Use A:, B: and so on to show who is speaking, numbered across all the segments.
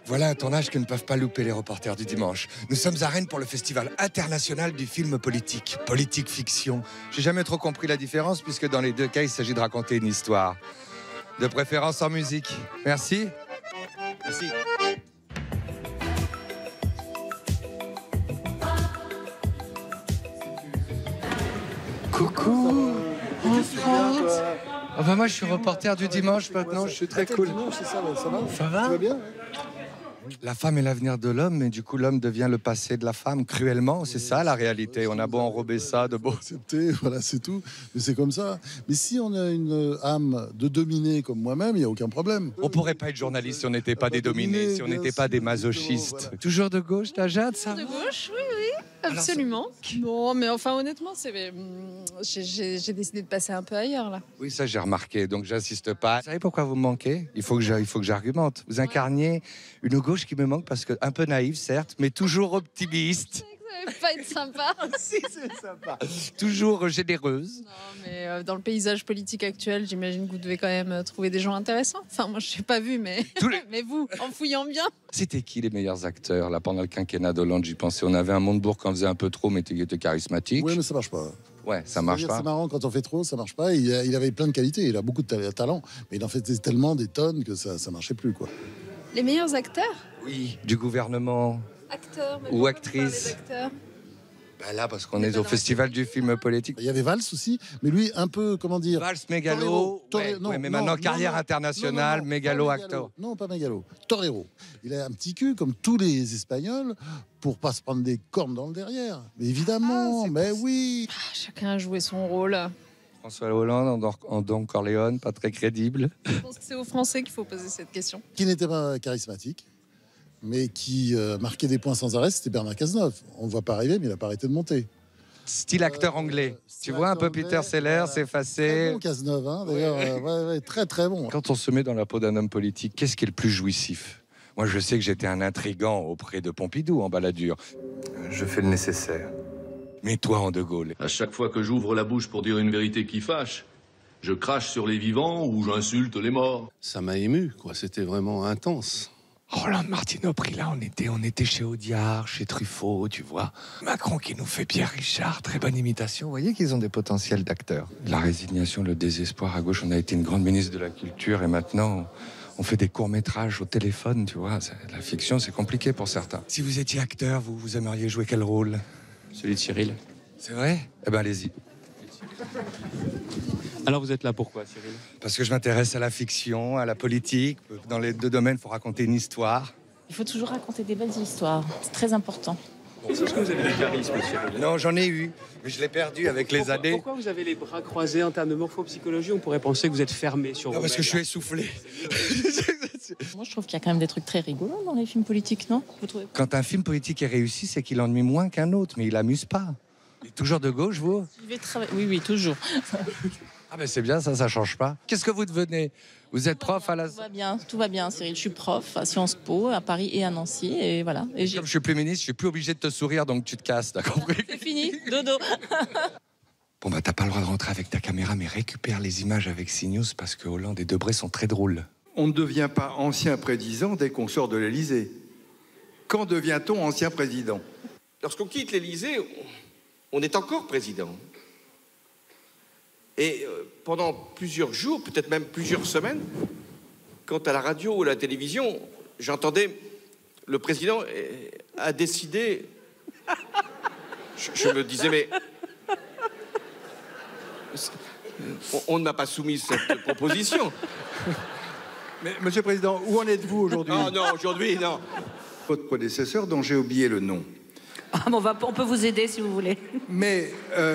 A: Voilà un tournage que ne peuvent pas louper les reporters du dimanche. Nous sommes à Rennes pour le Festival international du film politique. Politique fiction. J'ai jamais trop compris la différence puisque dans les deux cas, il s'agit de raconter une histoire. De préférence en musique. Merci. Merci. Coucou. Ah bah moi je suis reporter du dimanche maintenant, je suis très cool.
B: Dimanche, c'est ça, ça va?
A: Ça va?
B: Ça va bien?
A: La femme est l'avenir de l'homme, mais du coup l'homme devient le passé de la femme, cruellement. C'est ça la réalité. On a beau enrober ça de beau.
B: Accepter, voilà, c'est tout. Mais c'est comme ça. Mais si on a une âme de dominé comme moi-même, il n'y a aucun problème.
A: On pourrait pas être journaliste si on n'était pas des dominés, si on n'était pas des masochistes.
B: Voilà.
A: Toujours de gauche, ta Jade, ça
C: De gauche, oui, absolument. Non, mais enfin, honnêtement, j'ai décidé de passer un peu ailleurs, là.
A: Oui, ça j'ai remarqué, donc j'insiste pas. Vous savez pourquoi vous me manquez? Il faut que j'argumente. Vous incarniez une gauche qui me manque parce que un peu naïve, certes, mais toujours optimiste.
C: Ça va pas être sympa.
A: Si, c'est sympa. Toujours généreuse.
C: Non, mais dans le paysage politique actuel, j'imagine que vous devez quand même trouver des gens intéressants. Enfin, moi, je n'ai pas vu, mais... mais vous, en fouillant bien.
A: C'était qui les meilleurs acteurs là pendant le quinquennat d'Hollande? J'y pensais. On avait un Montebourg qui en faisait un peu trop, mais qui était charismatique.
B: Oui, mais ça marche pas.
A: Ouais, ça marche pas.
B: C'est marrant, quand on fait trop, ça marche pas. Il avait plein de qualités, il a beaucoup de talent, mais il en faisait tellement des tonnes que ça marchait plus, quoi.
C: Les meilleurs acteurs?
A: Oui, du gouvernement.
C: Acteurs.
A: Ou actrices. Ben là, parce qu'on est au festival du film politique.
B: Il y avait Valls aussi, mais lui, un peu, comment dire...
A: Valls, mégalo.
B: Non,
A: mais maintenant, carrière internationale, mégalo acteur.
B: Non, pas mégalo. Torero. Il a un petit cul, comme tous les Espagnols, pour pas se prendre des cornes dans le derrière. Mais évidemment, mais oui.
C: Chacun a joué son rôle.
A: François Hollande en Don Corleone, pas très crédible.
C: Je pense que c'est aux Français qu'il faut poser cette question.
B: Qui n'était pas charismatique, mais qui marquait des points sans arrêt, c'était Bernard Cazeneuve. On ne voit pas arriver, mais il n'a pas arrêté de monter.
A: Style acteur anglais. Tu vois un peu Peter Sellers s'effacer.
B: Très bon Cazeneuve, hein, d'ailleurs. Ouais, très très bon.
A: Quand on se met dans la peau d'un homme politique, qu'est-ce qui est le plus jouissif? Moi, je sais que j'étais un intrigant auprès de Pompidou en baladure. Je fais le nécessaire. Mais toi, en De Gaulle.
D: À chaque fois que j'ouvre la bouche pour dire une vérité qui fâche, je crache sur les vivants ou j'insulte les morts.
E: Ça m'a ému, quoi. C'était vraiment intense.
A: Roland Martineau pris là, on était chez Audiard, chez Truffaut, tu vois. Macron qui nous fait Pierre Richard, très bonne imitation. Vous voyez qu'ils ont des potentiels d'acteurs. La résignation, le désespoir à gauche, on a été une grande ministre de la Culture et maintenant on fait des courts-métrages au téléphone, tu vois. La fiction, c'est compliqué pour certains. Si vous étiez acteur, vous aimeriez jouer quel rôle?
F: Celui de Cyril.
A: C'est vrai? Eh ben allez-y.
F: Alors vous êtes là pourquoi, Cyril?
A: Parce que je m'intéresse à la fiction, à la politique. Dans les deux domaines, il faut raconter une histoire.
G: Il faut toujours raconter des belles histoires, c'est très important.
F: Est-ce que vous avez du charisme, Cyril?
A: Non, j'en ai eu, mais je l'ai perdu avec les années.
F: Pourquoi vous avez les bras croisés en termes de morphopsychologie? On pourrait penser que vous êtes fermé sur vous.
A: Parce que je suis essoufflé.
G: Moi, je trouve qu'il y a quand même des trucs très rigolos dans les films politiques, non? Vous trouvez?
A: Quand un film politique est réussi, c'est qu'il ennuie moins qu'un autre, mais il amuse pas. Il est toujours de gauche, vous?
G: Oui, toujours.
A: Ah ben c'est bien, ça change pas. Qu'est-ce que vous devenez? Vous êtes prof à la...
G: Tout va bien, Cyril. Je suis prof à Sciences Po, à Paris et à Nancy, et voilà. Et
A: comme je suis plus ministre, je suis plus obligé de te sourire, donc tu te casses, t'as compris?
G: C'est fini, dodo.
A: Bon bah t'as pas le droit de rentrer avec ta caméra, mais récupère les images avec CNews parce que Hollande et Debré sont très drôles.
H: On ne devient pas ancien président dès qu'on sort de l'Élysée. Quand devient-on ancien président?
I: Lorsqu'on quitte l'Élysée, on est encore président. Et pendant plusieurs jours, peut-être même plusieurs semaines, quand à la radio ou à la télévision, j'entendais le président a décidé... Je me disais, mais... On ne m'a pas soumis cette proposition.
H: Mais, Monsieur le Président, où en êtes-vous aujourd'hui?
I: Non, aujourd'hui, non.
H: Votre prédécesseur, dont j'ai oublié le nom.
G: Ah, bon, on peut vous aider si vous voulez.
H: Mais...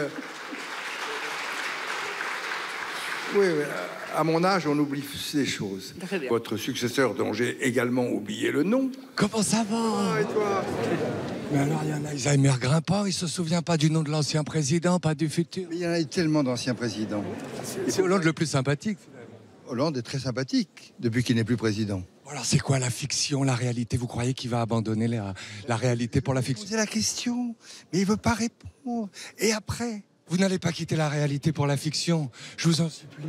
H: oui, à mon âge, on oublie ces choses. Votre successeur, dont j'ai également oublié le nom.
A: Comment ça va?
H: Ah, et toi?
A: Mais alors, il y en a Alzheimer grimpant, il se souvient pas du nom de l'ancien président, pas du futur.
H: Mais il y en a tellement d'anciens présidents.
A: C'est Hollande le plus sympathique.
H: Hollande est très sympathique, depuis qu'il n'est plus président.
A: Alors c'est quoi la fiction, la réalité? Vous croyez qu'il va abandonner la réalité pour la fiction?
H: C'est la question, mais il veut pas répondre. Et après?
A: Vous n'allez pas quitter la réalité pour la fiction, je vous en supplie.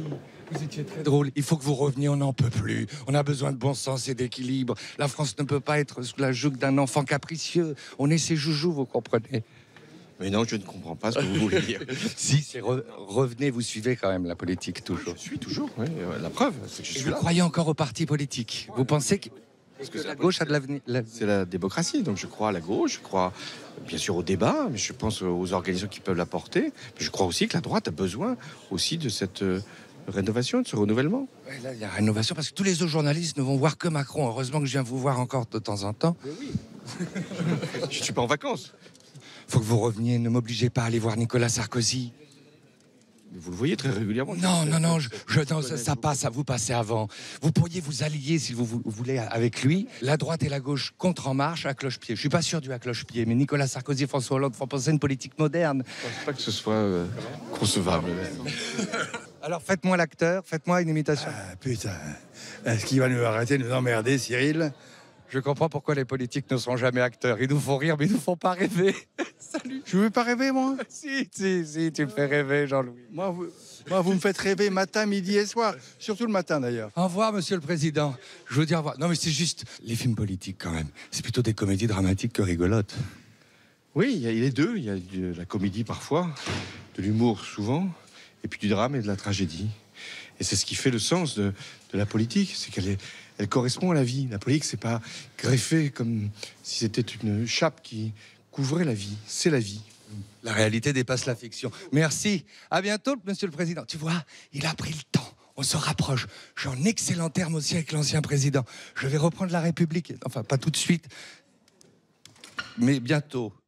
A: Vous étiez très drôle. Il faut que vous reveniez, on n'en peut plus. On a besoin de bon sens et d'équilibre. La France ne peut pas être sous la joug d'un enfant capricieux. On est ses joujoux, vous comprenez?
I: Mais non, je ne comprends pas ce que vous voulez dire.
A: Si, c'est revenez, vous suivez quand même la politique, toujours.
I: Je suis toujours, oui. La preuve, c'est que je
A: Et
I: suis
A: vous
I: là.
A: croyez encore au parti politique? Vous pensez que la gauche a de l'avenir?
I: C'est la démocratie, donc je crois à la gauche, je crois bien sûr au débat, mais je pense aux organisations qui peuvent l'apporter. Mais je crois aussi que la droite a besoin aussi de cette rénovation, de ce renouvellement.
A: Ouais, là, il y a rénovation parce que tous les autres journalistes ne vont voir que Macron. Heureusement que je viens vous voir encore de temps en temps.
I: Je ne suis pas en vacances.
A: Faut que vous reveniez, ne m'obligez pas à aller voir Nicolas Sarkozy.
I: Vous le voyez très régulièrement.
A: Non, non, ça passe, vous passez avant. Vous pourriez vous allier, si vous voulez, avec lui. La droite et la gauche contre En Marche à cloche-pied. Je suis pas sûr du à cloche-pied, mais Nicolas Sarkozy et François Hollande font penser une politique moderne.
I: Je ne pense pas que ce soit concevable.
A: Alors faites-moi l'acteur, faites-moi une imitation.
J: Ah, putain, est-ce qu'il va nous arrêter de nous emmerder, Cyril?
A: Je comprends pourquoi les politiques ne sont jamais acteurs. Ils nous font rire, mais ils nous font pas rêver. Salut.
J: Je veux pas rêver, moi.
A: Si, tu me fais rêver, Jean-Louis.
J: Moi, vous me faites rêver matin, midi et soir. Surtout le matin, d'ailleurs.
A: Au revoir, monsieur le président. Je veux dire au revoir. Non, mais c'est juste les films politiques, quand même. C'est plutôt des comédies dramatiques que rigolotes.
I: Oui, il y a les deux. Il y a de la comédie parfois, de l'humour souvent, et puis du drame et de la tragédie. Et c'est ce qui fait le sens de la politique, c'est elle correspond à la vie. La politique, c'est pas greffé comme si c'était une chape qui couvrait la vie. C'est la vie.
A: La réalité dépasse la fiction. Merci. À bientôt, monsieur le président. Tu vois, il a pris le temps. On se rapproche. Je suis en excellent terme aussi avec l'ancien président. Je vais reprendre la République. Enfin, pas tout de suite, mais bientôt.